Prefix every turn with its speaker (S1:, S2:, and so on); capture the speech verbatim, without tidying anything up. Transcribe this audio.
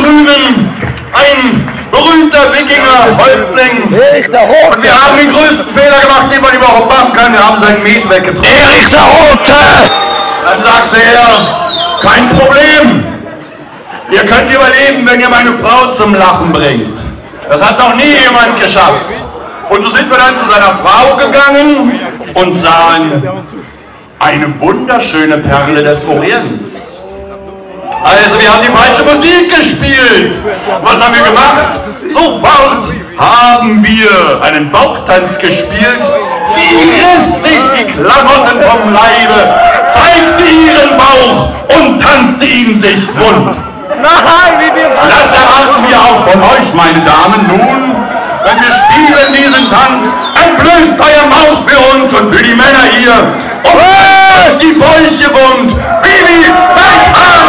S1: Grünen, ein berühmter Wikinger-Häuptling. Und wir haben den größten Fehler gemacht, den man überhaupt machen kann. Wir haben sein Met weggetrunken.
S2: Erich der Rote!
S1: Dann sagte er, kein Problem. Ihr könnt überleben, wenn ihr meine Frau zum Lachen bringt. Das hat noch nie jemand geschafft. Und so sind wir dann zu seiner Frau gegangen und sahen eine wunderschöne Perle des Orients. Also wir haben die falsche Musik gespielt. Was haben wir gemacht? Sofort haben wir einen Bauchtanz gespielt. Sie riss sich die Klamotten vom Leibe, zeigte ihren Bauch und tanzte ihn sich wund. Das erwarten wir auch von euch, meine Damen. Nun, wenn wir spielen diesen Tanz, entblößt euer Bauch für uns und für die Männer hier und macht euch die Bäuche wund, wie die Berghaare.